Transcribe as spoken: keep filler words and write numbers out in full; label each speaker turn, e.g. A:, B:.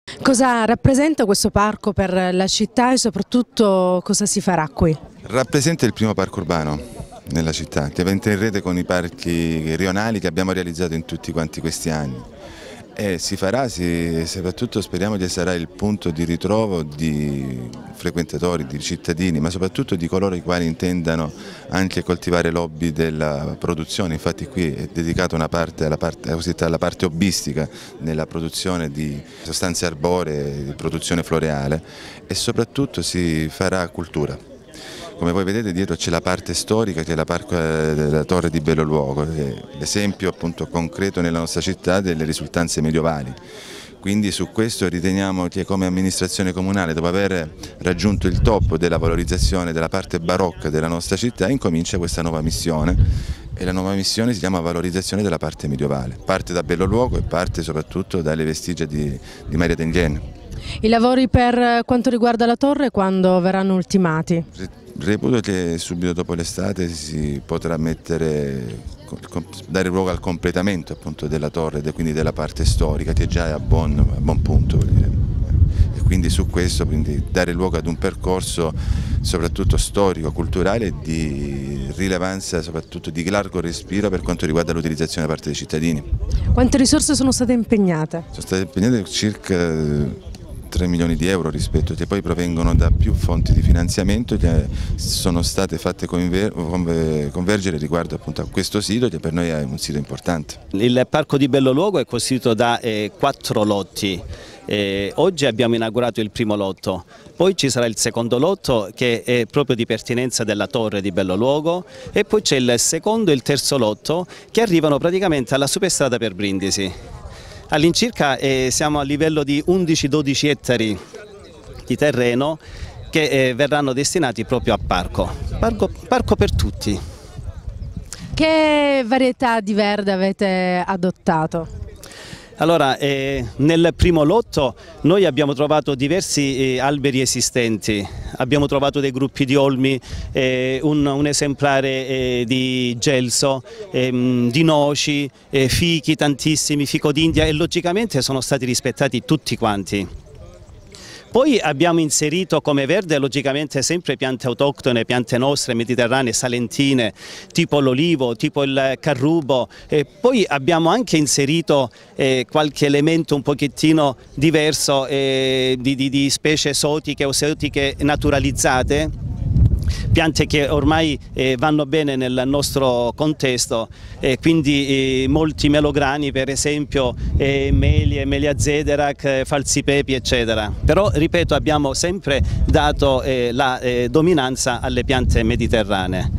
A: Cosa rappresenta questo parco per la città e soprattutto cosa si farà qui?
B: Rappresenta il primo parco urbano nella città, che entra in rete con i parchi rionali che abbiamo realizzato in tutti quanti questi anni. E si farà, si, soprattutto speriamo che sarà il punto di ritrovo di frequentatori, di cittadini, ma soprattutto di coloro i quali intendano anche coltivare l'hobby della produzione. Infatti qui è dedicata una parte alla parte, alla parte hobbistica nella produzione di sostanze arboree, di produzione floreale, e soprattutto si farà cultura. Come voi vedete dietro c'è la parte storica, che è la, parco, la torre di Bello Luogo, l'esempio appunto concreto nella nostra città delle risultanze medievali. Quindi su questo riteniamo che come amministrazione comunale, dopo aver raggiunto il top della valorizzazione della parte barocca della nostra città, incomincia questa nuova missione, e la nuova missione si chiama valorizzazione della parte medievale. Parte da Bello Luogo e parte soprattutto dalle vestigia di, di Maria d'Enghien.
A: I lavori per quanto riguarda la torre quando verranno ultimati?
B: Reputo che subito dopo l'estate si potrà mettere, dare luogo al completamento appunto della torre e quindi della parte storica, che già è a buon, a buon punto. E quindi su questo quindi dare luogo ad un percorso soprattutto storico, culturale, di rilevanza, soprattutto di largo respiro per quanto riguarda l'utilizzazione da parte dei cittadini.
A: Quante risorse sono state impegnate?
B: Sono state impegnate circa tre milioni di euro, rispetto che poi provengono da più fonti di finanziamento che sono state fatte convergere riguardo appunto a questo sito, che per noi è un sito importante.
C: Il parco di Bello Luogo è costituito da eh, quattro lotti. Eh, oggi abbiamo inaugurato il primo lotto, poi ci sarà il secondo lotto che è proprio di pertinenza della torre di Bello Luogo, e poi c'è il secondo e il terzo lotto che arrivano praticamente alla superstrada per Brindisi. All'incirca eh, siamo a livello di undici dodici ettari di terreno che eh, verranno destinati proprio a parco. parco, parco per tutti.
A: Che varietà di verde avete adottato?
C: Allora, eh, nel primo lotto noi abbiamo trovato diversi eh, alberi esistenti, abbiamo trovato dei gruppi di olmi, eh, un, un esemplare eh, di gelso, eh, di noci, eh, fichi tantissimi, fico d'India, e logicamente sono stati rispettati tutti quanti. Poi abbiamo inserito come verde logicamente sempre piante autoctone, piante nostre, mediterranee, salentine, tipo l'olivo, tipo il carrubo, e poi abbiamo anche inserito eh, qualche elemento un pochettino diverso eh, di, di, di specie esotiche o esotiche naturalizzate, piante che ormai eh, vanno bene nel nostro contesto, eh, quindi eh, molti melograni per esempio, eh, melie, melia zederac, eh, falsipepi eccetera. Però ripeto, abbiamo sempre dato eh, la eh, dominanza alle piante mediterranee.